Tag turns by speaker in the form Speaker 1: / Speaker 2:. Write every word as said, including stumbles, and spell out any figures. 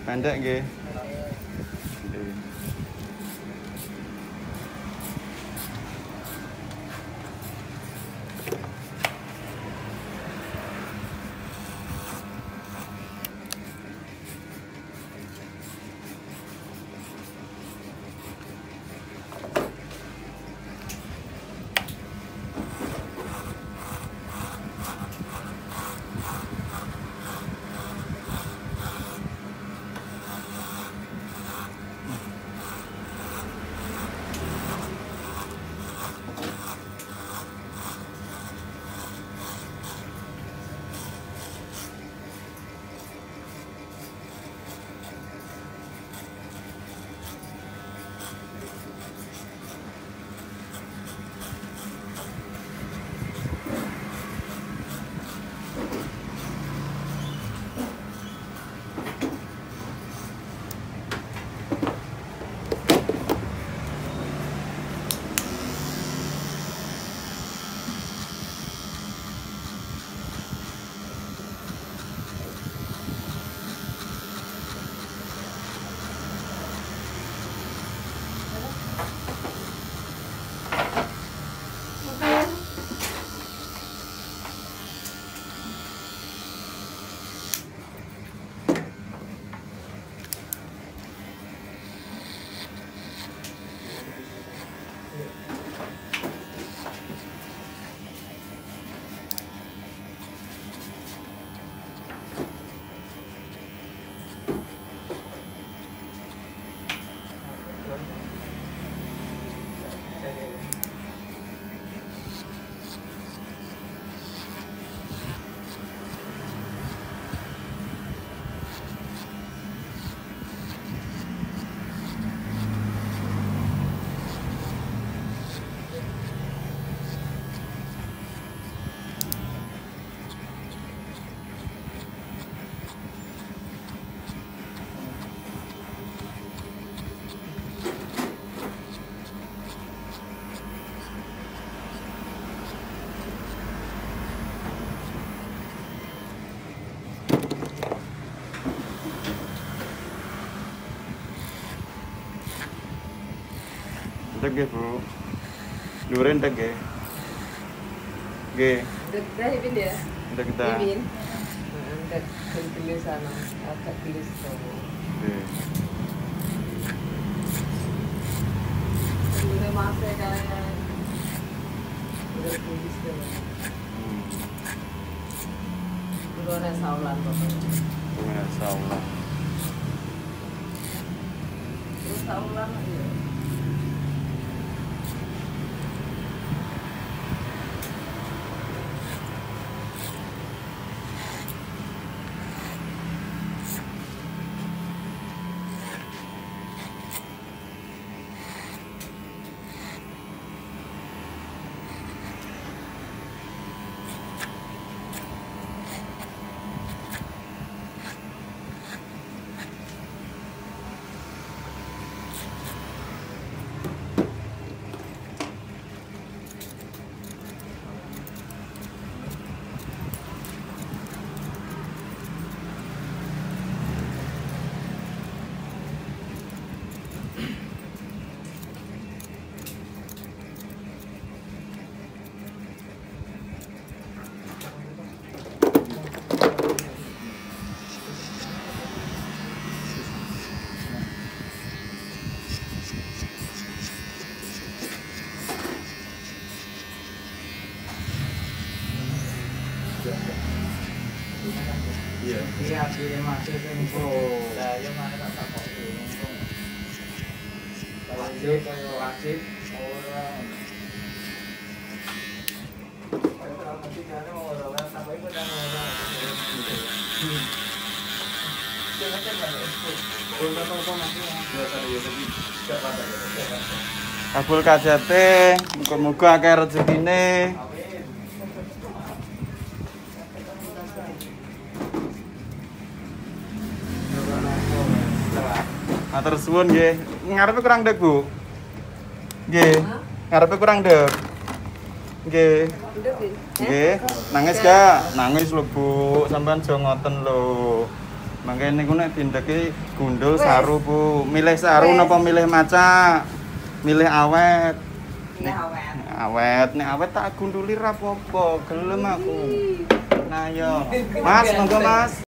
Speaker 1: Pendek nggih. Ndek nggih, Bu. Dhuwure ndek nggih. Nggih.
Speaker 2: Ndek dah Ipin ya?
Speaker 1: Ndek kita.
Speaker 2: Ipin. Ndek tulis sana, agak tulis sana.
Speaker 1: Nggih.
Speaker 2: Ini masa kayak udah tulis dulu.
Speaker 1: Hmm.
Speaker 2: Dulu ada saulan pokoknya.
Speaker 1: Gimana saulan?
Speaker 2: Terus saulan aja.
Speaker 1: Iya.
Speaker 3: Iya, pilih masih tempo. Lah, yang mana tak tak kok untung. Wajib, kalau wajib orang. Kalau masih cara orang sampai pun dah orang. Jangan jangan. Kalau tak kok masih biasa dia tadi tak pada dia.
Speaker 1: Kabul K J T, muga-muga akeh rezekine. Matur suwun nggih. Ngarepe kurang ndek, Bu. Nggih. Ngarepe kurang ndek. Nggih.
Speaker 2: Ndek nggih.
Speaker 1: Nggih. Nangis gak? Nangis lho, Bu. Sampeyan aja ngoten lho. Mangke niku nek dindeki gundul saru, Bu. Milih saru napa milih maca? Milih awet.
Speaker 2: Milih awet.
Speaker 1: Awet, nek awet tak gunduli ra apa-apa, gelem aku. Nah yo. Mas, monggo Mas.